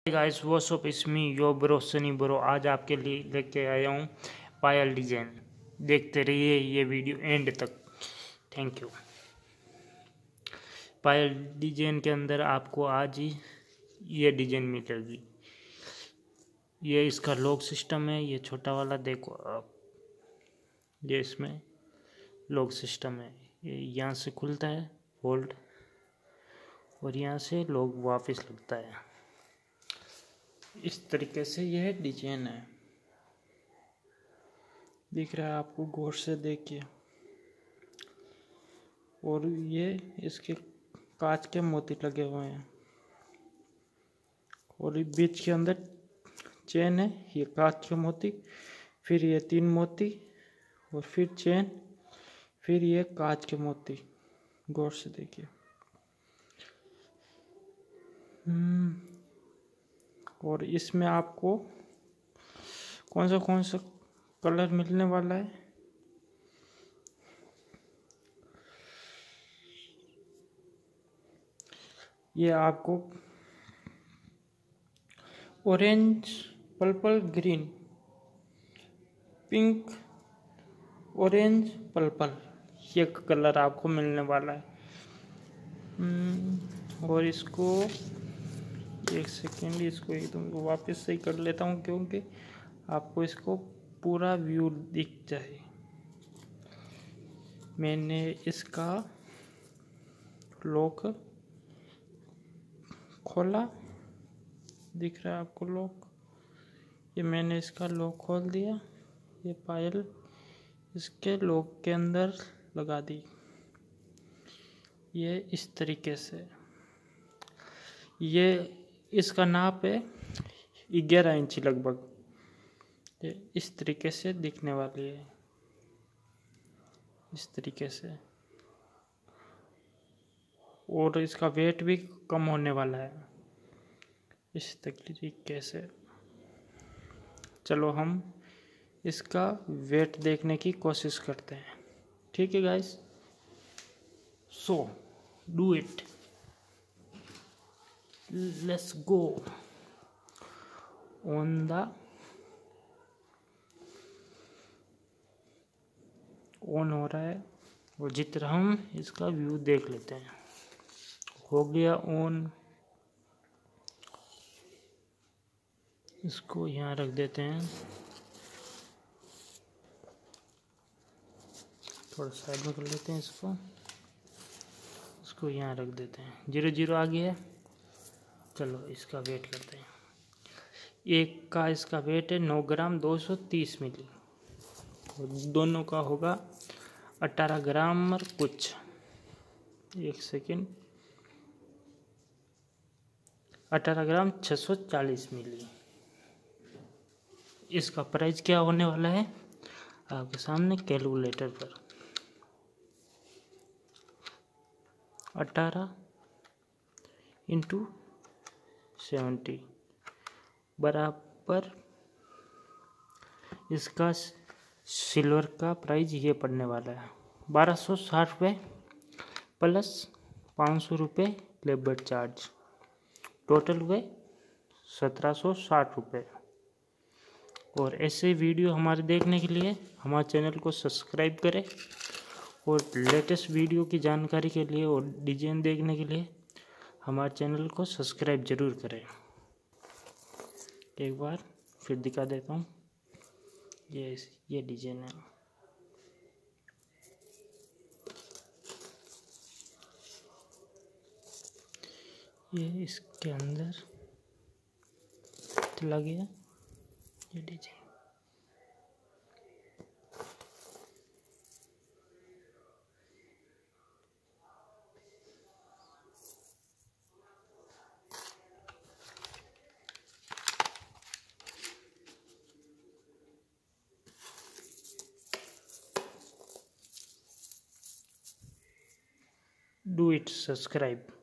Guys what's up, it's me your bro Sunny bro. आज आपके लिए लेके आया हूँ पायल डिजाइन। देखते रहिए ये वीडियो एंड तक। Thank you. पायल डिजाइन के अंदर आपको आज ही ये डिजाइन मिलेगी। ये इसका लॉक सिस्टम है। ये छोटा वाला देखो आप, ये इसमें लॉक सिस्टम है। ये यहाँ से खुलता है फोल्ड और यहाँ से लॉक वापस लगता है। इस तरीके से यह डिजाइन है। दिख रहा है आपको, गौर से देखिए। और ये इसके कांच के मोती लगे हुए हैं और बीच के अंदर चेन है। ये कांच के मोती, फिर ये 3 मोती और फिर चेन, फिर ये कांच के मोती। गौर से देखिए। और इसमें आपको कौन सा कलर मिलने वाला है। ये आपको orange, purple, green, pink, orange, purple, ये कलर आपको मिलने वाला है। और इसको एक सेकेंड, इसको एकदम वापस सही कर लेता हूँ क्योंकि आपको इसको पूरा व्यू दिख जाए। मैंने इसका लॉक खोला, दिख रहा है आपको लॉक। ये मैंने इसका लॉक खोल दिया। ये पायल इसके लॉक के अंदर लगा दी। ये इस तरीके से, ये इसका नाप है 11 इंच लगभग। ये इस तरीके से दिखने वाली है, इस तरीके से। और इसका वेट भी कम होने वाला है इस तरीके से। चलो हम इसका वेट देखने की कोशिश करते हैं। ठीक है guys, so do it, let's go on the on हो रहा है। और जितना हम इसका व्यू देख लेते हैं। हो गया ऑन। इसको यहाँ रख देते हैं, थोड़ा साइड में कर लेते हैं इसको यहाँ रख देते हैं। 0 आ गया है। चलो इसका वेट करते हैं। एक का इसका वेट है 9 ग्राम 230 मिली और दोनों का होगा 18 ग्राम और कुछ। एक सेकेंड, 18 ग्राम 640 मिली। इसका प्राइस क्या होने वाला है आपके सामने कैलकुलेटर पर। 18 इंटू 70 बराबर इसका सिल्वर का प्राइस ये पड़ने वाला है 1260 रुपये प्लस 500 रुपये लेबर चार्ज। टोटल हुए 1760 रुपये। और ऐसे वीडियो हमारे देखने के लिए हमारे चैनल को सब्सक्राइब करें और लेटेस्ट वीडियो की जानकारी के लिए और डिजाइन देखने के लिए हमारे चैनल को सब्सक्राइब ज़रूर करें। एक बार फिर दिखा देता हूँ। ये डिजाइन है। ये इसके अंदर चला गया ये डिजाइन। Do it, subscribe.